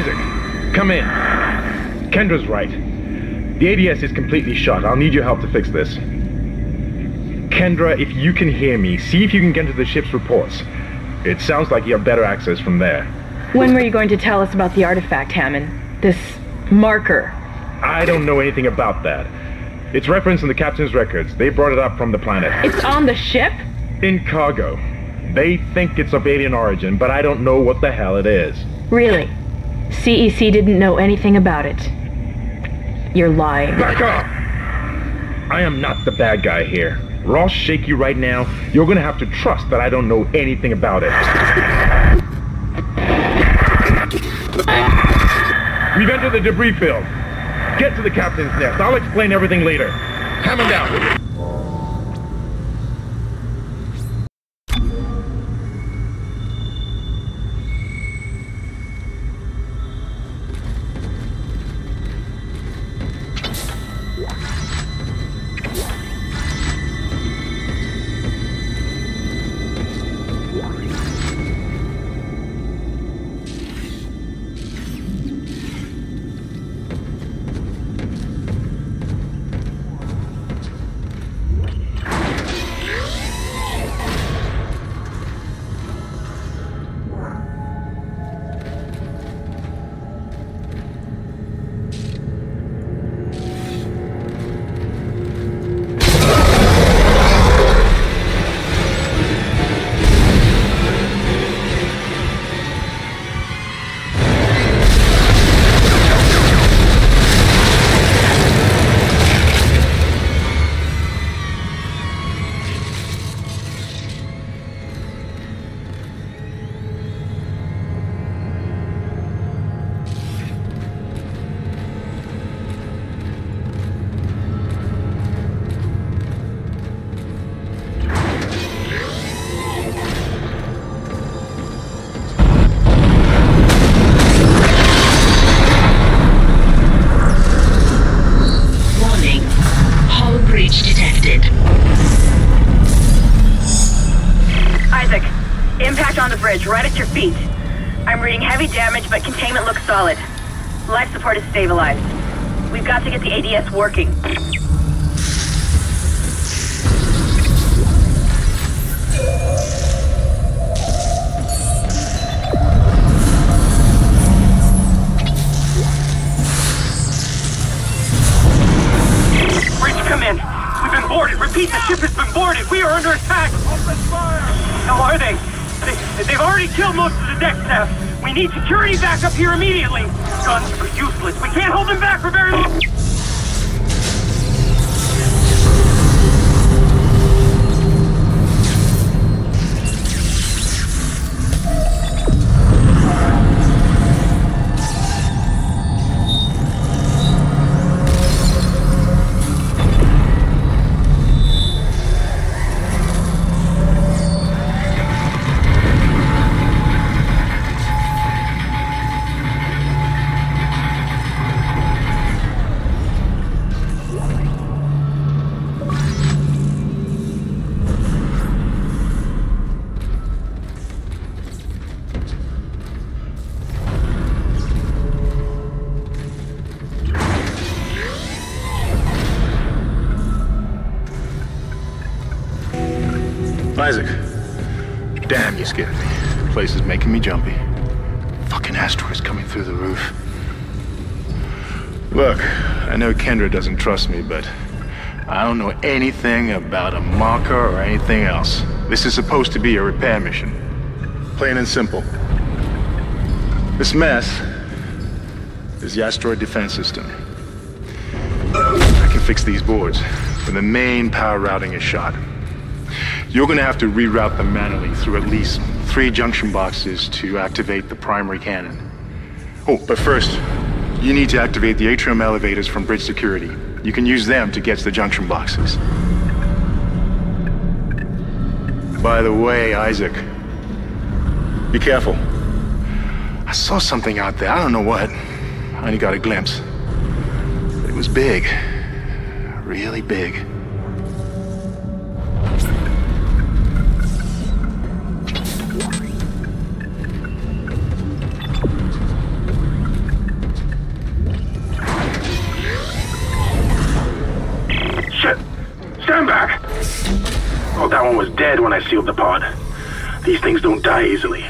Isaac, come in. Kendra's right. The ADS is completely shut. I'll need your help to fix this. Kendra, if you can hear me, see if you can get into the ship's reports. It sounds like you have better access from there. When were you going to tell us about the artifact, Hammond? This marker? I don't know anything about that. It's referenced in the captain's records. They brought it up from the planet. It's on the ship? In cargo. They think it's of alien origin, but I don't know what the hell it is. Really? CEC didn't know anything about it. You're lying. Back up! I am not the bad guy here. Ross shaky right now. You're gonna have to trust that I don't know anything about it. We've entered the debris field. Get to the captain's nest. I'll explain everything later. Hammond down. Right at your feet. I'm reading heavy damage, but containment looks solid. Life support is stabilized. We've got to get the ADS working. Bridge, come in. We've been boarded. Repeat, the ship has been boarded. We are under attack. Open fire. How are they? They've already killed most of the deck staff. We need security back up here immediately. Guns are useless. We can't hold them back for very long. Isaac. Damn, you scared me. The place is making me jumpy. Fucking asteroids coming through the roof. Look, I know Kendra doesn't trust me, but I don't know anything about a marker or anything else. This is supposed to be a repair mission. Plain and simple. This mess is the asteroid defense system. I can fix these boards when the main power routing is shot. You're gonna have to reroute them manually through at least 3 junction boxes to activate the primary cannon. Oh, but first, you need to activate the atrium elevators from bridge security. You can use them to get to the junction boxes. By the way, Isaac, be careful. I saw something out there, I don't know what. I only got a glimpse. But it was big. Really big. Oh, that one was dead when I sealed the pod. These things don't die easily.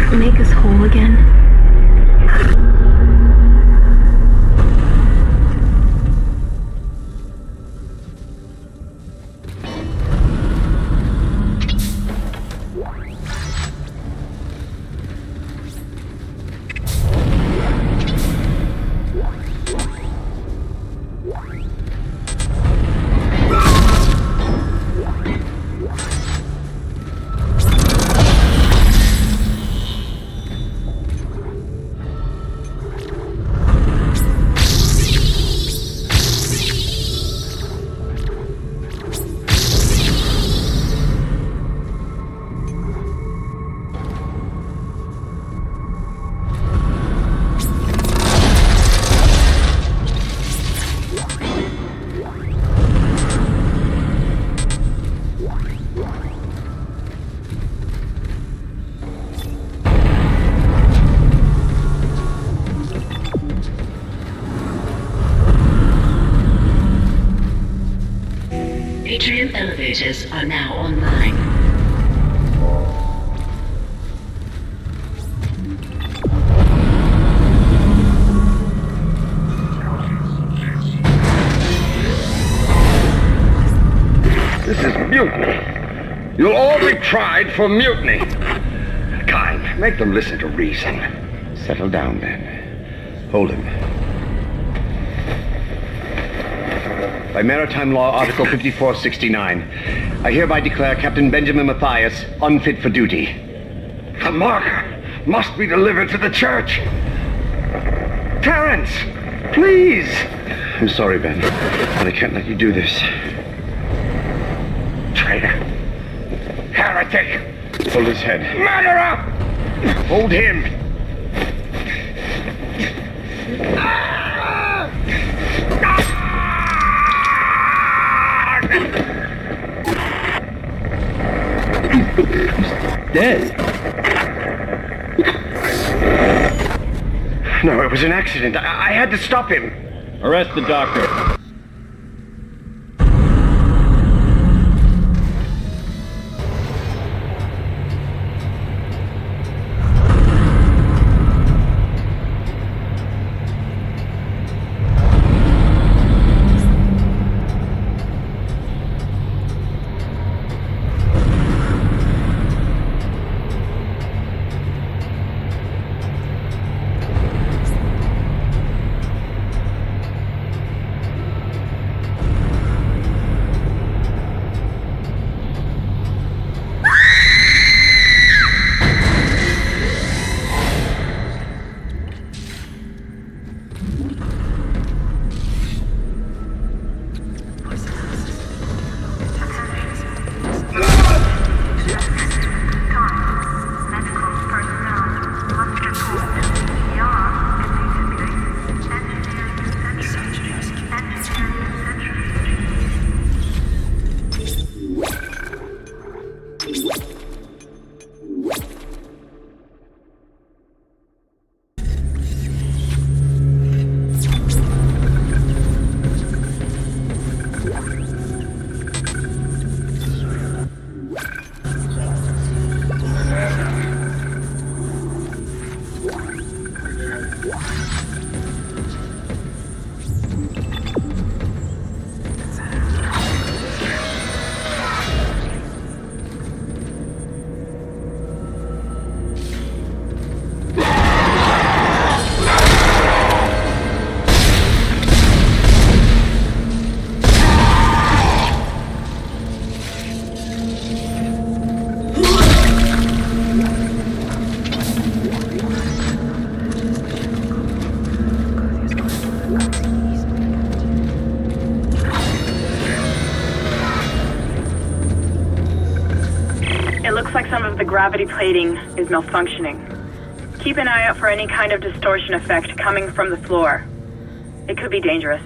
make us whole again? Atrium elevators are now online. This is mutiny. You'll all be tried for mutiny. Kind, make them listen to reason. Settle down, then. Hold him. By Maritime Law, Article 5469, I hereby declare Captain Benjamin Mathius unfit for duty. The marker must be delivered to the church. Terrence, please! I'm sorry, Ben, but I can't let you do this. Traitor! Heretic! Hold his head. Murderer! Hold him! Dead? No, it was an accident. I had to stop him. Arrest the doctor. The gravity plating is malfunctioning. Keep an eye out for any kind of distortion effect coming from the floor. It could be dangerous.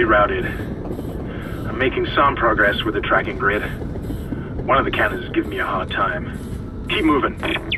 rerouted. I'm making some progress with the tracking grid. One of the cannons is giving me a hard time. Keep moving.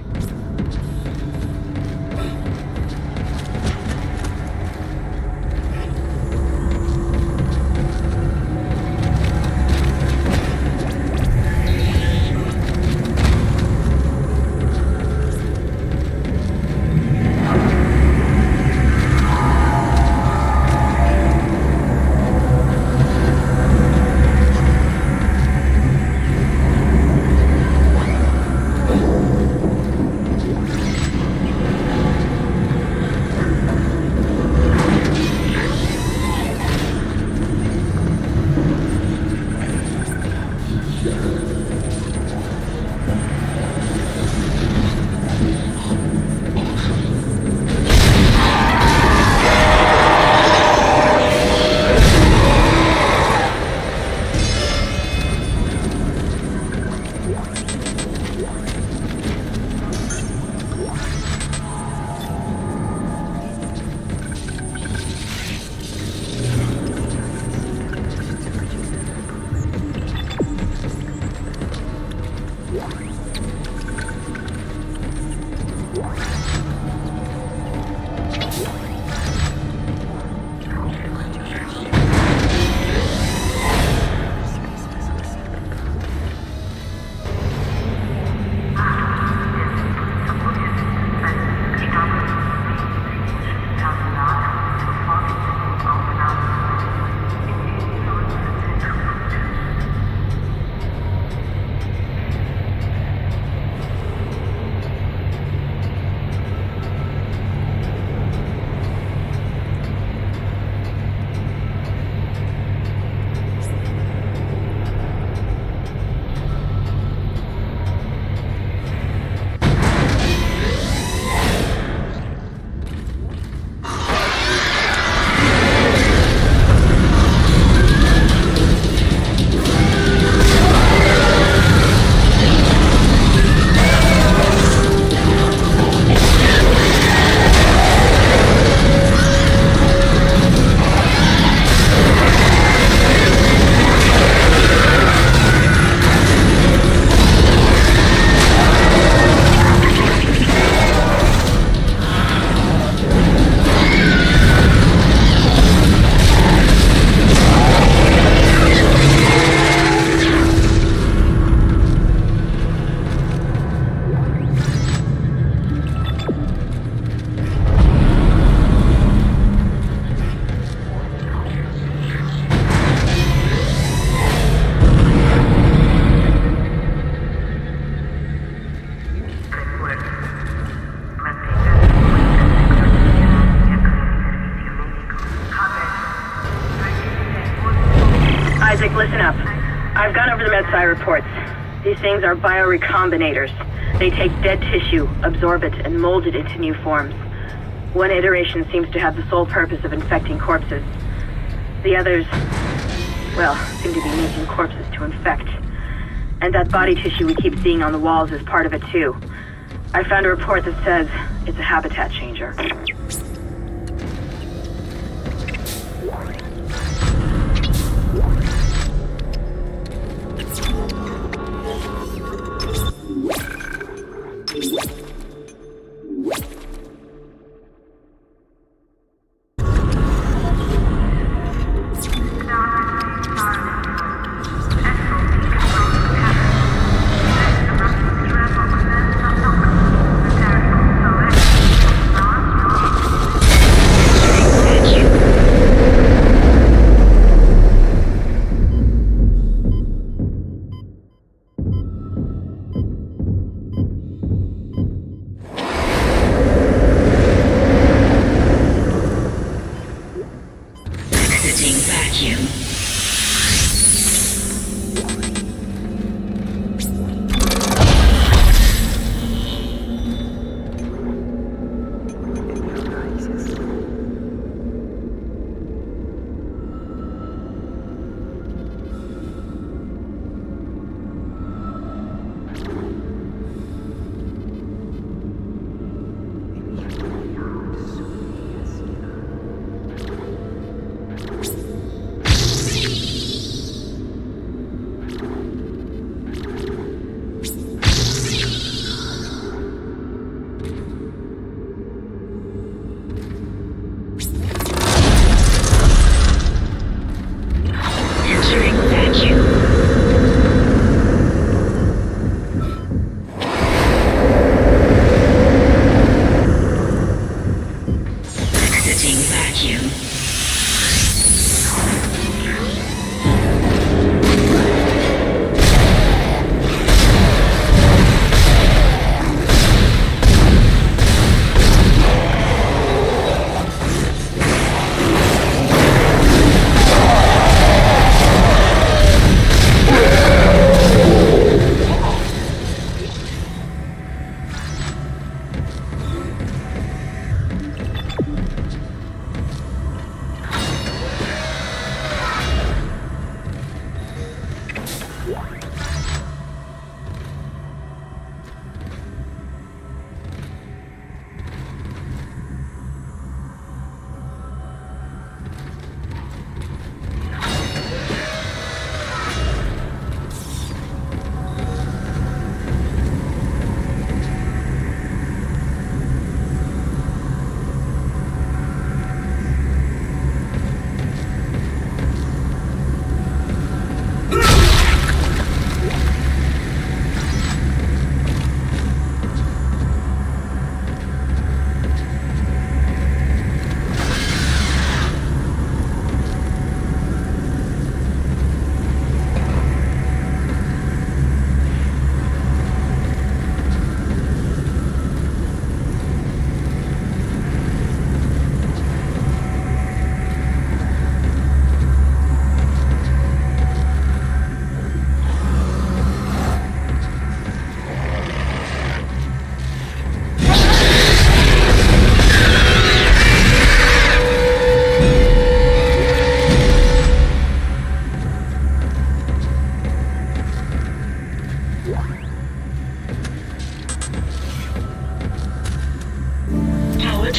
Isaac, listen up. I've gone over the MedSci reports. These things are biorecombinators. They take dead tissue, absorb it, and mold it into new forms. One iteration seems to have the sole purpose of infecting corpses. The others, well, seem to be making corpses to infect. And that body tissue we keep seeing on the walls is part of it too. I found a report that says it's a habitat changer.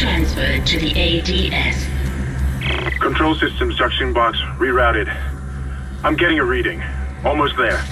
transferred to the ADS. Control system suction box rerouted. I'm getting a reading. Almost there.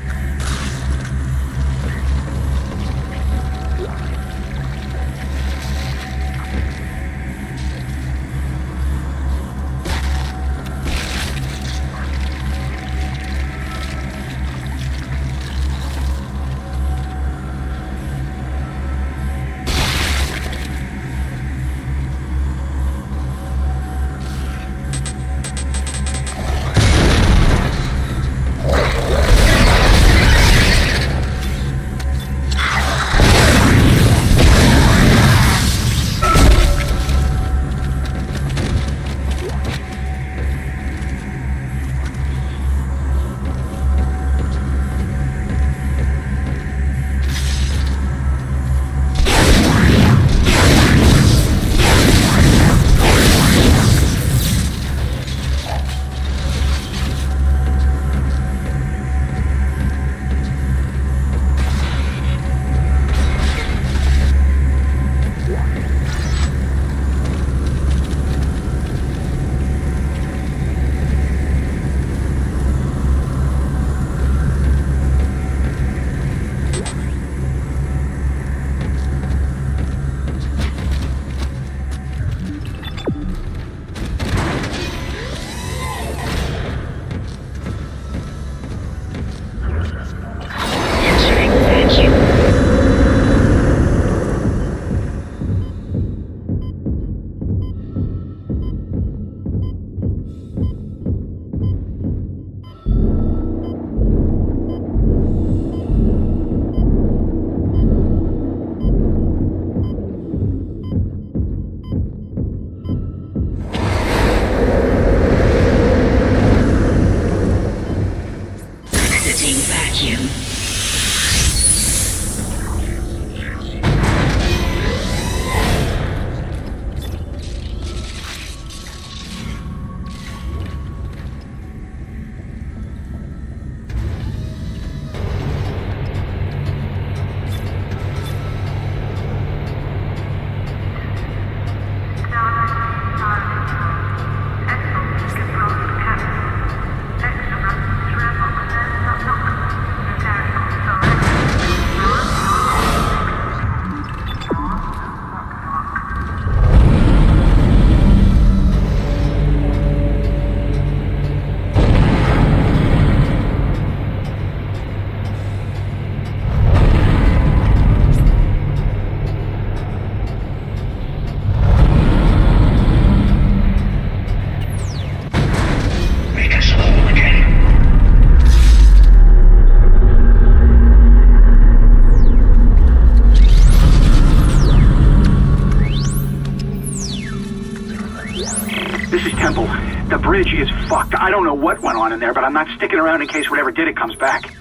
The bridge is fucked. I don't know what went on in there, but I'm not sticking around in case whatever did it comes back.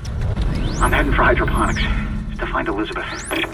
I'm heading for hydroponics to find Elizabeth.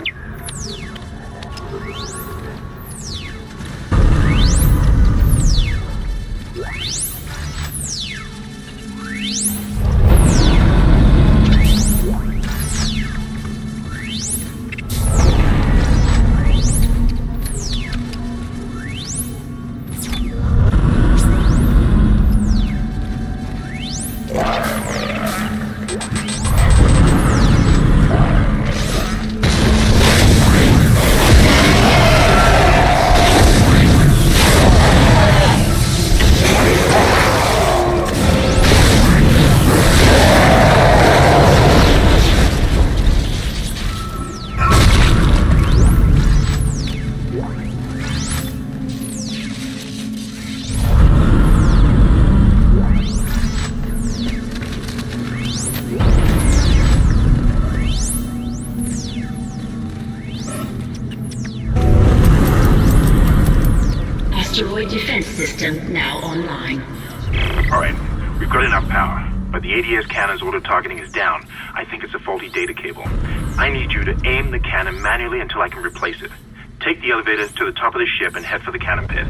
Asteroid defense system now online. Alright, we've got enough power, but the ADS cannon's auto-targeting is down. I think it's a faulty data cable. I need you to aim the cannon manually until I can replace it. Take the elevator to the top of the ship and head for the cannon pit.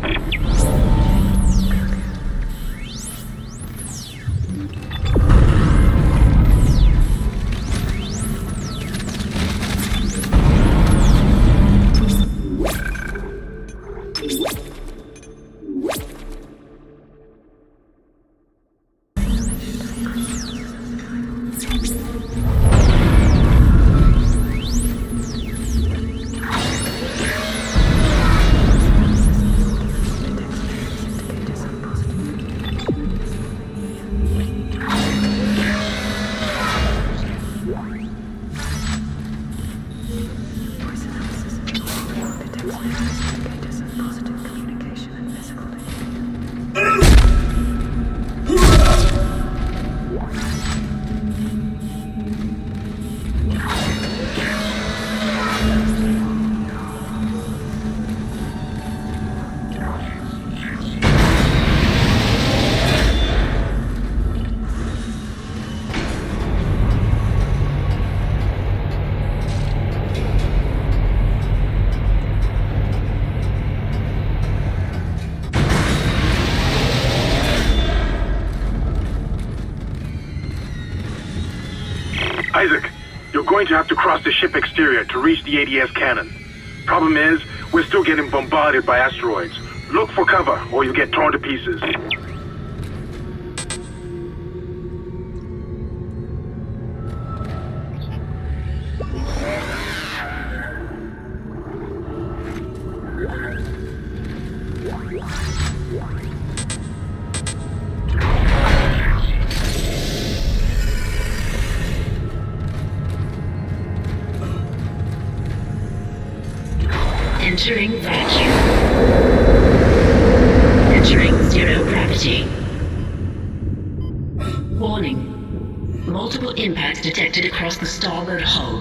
Isaac, you're going to have to cross the ship exterior to reach the ADS cannon. Problem is, we're still getting bombarded by asteroids. Look for cover, or you'll get torn to pieces. Entering vacuum. Entering zero gravity. Warning. Multiple impacts detected across the starboard hull.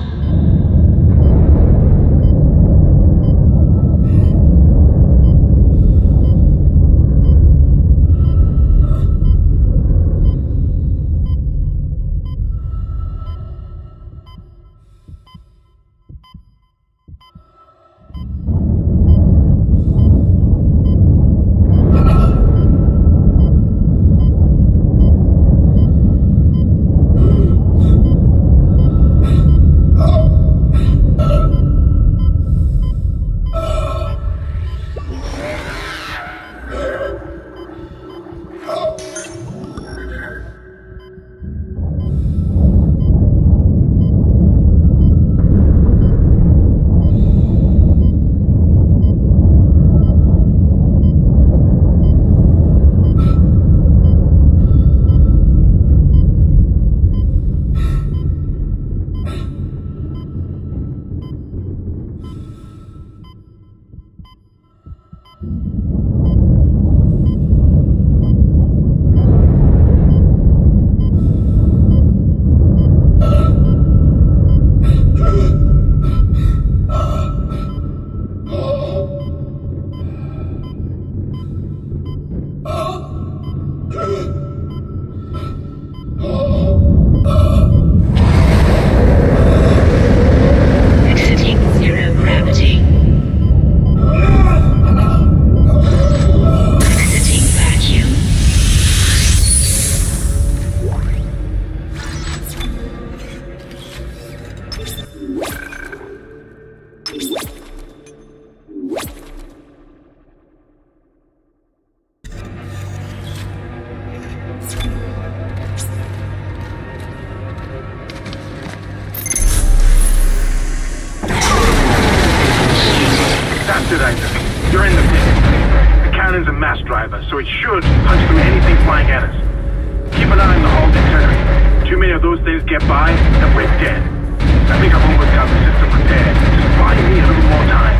You're in the pit. The cannon's a mass driver, so it should punch through anything flying at us. Keep an eye on the hull artillery. Too many of those things get by, and we're dead. I think I've almost got the system repaired. Just buy me a little more time.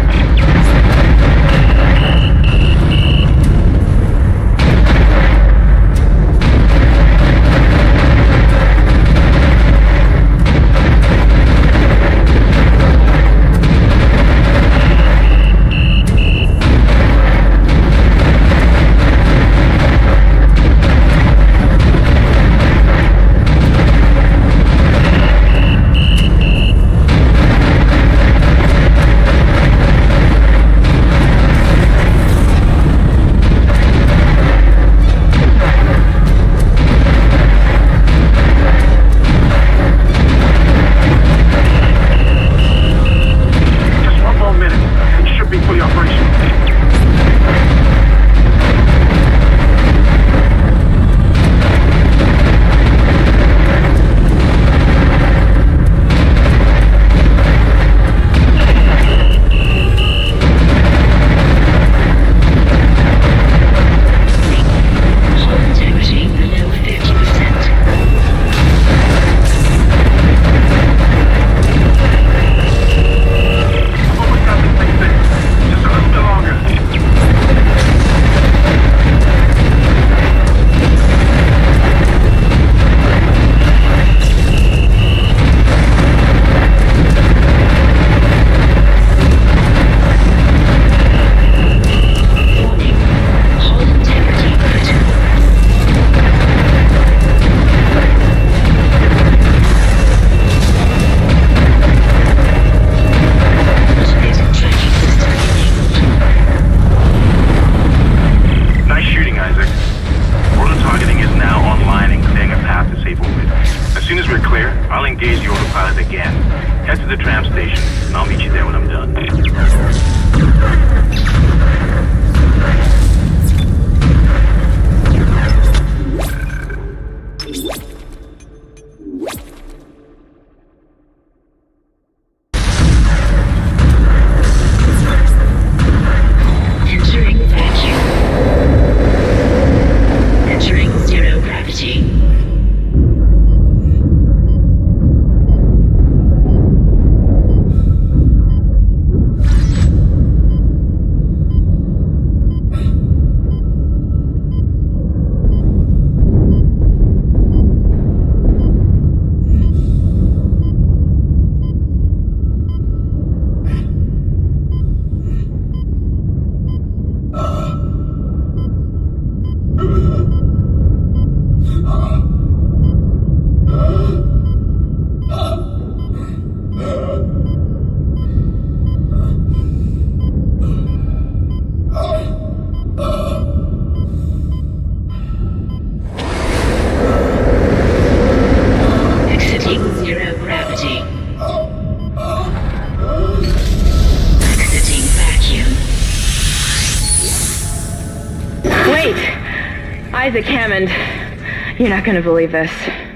Isaac Hammond, you're not gonna believe this.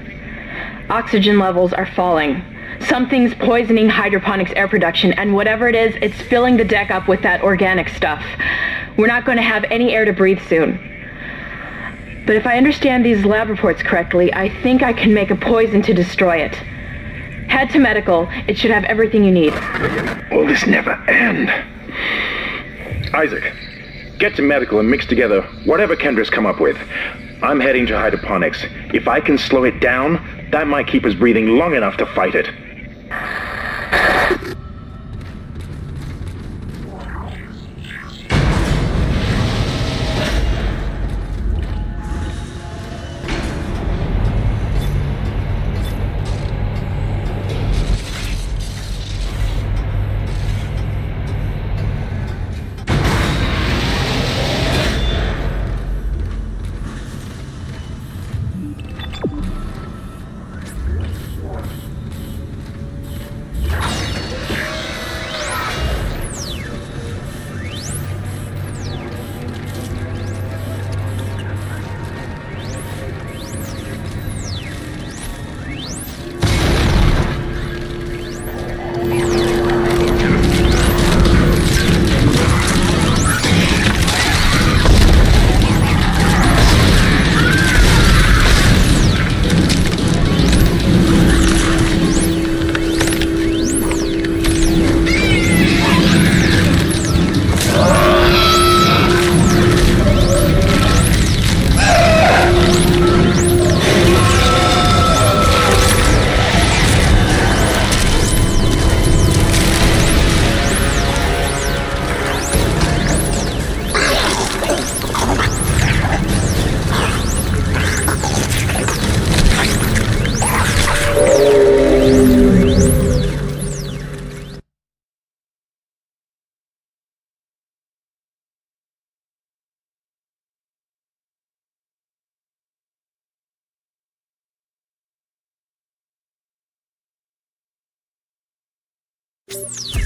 Oxygen levels are falling. Something's poisoning hydroponics air production, and whatever it is, it's filling the deck up with that organic stuff. We're not going to have any air to breathe soon. But if I understand these lab reports correctly, I think I can make a poison to destroy it. Head to medical. It should have everything you need. Will this never end? Isaac, get to medical and mix together whatever Kendra's come up with. I'm heading to hydroponics. If I can slow it down, that might keep us breathing long enough to fight it. You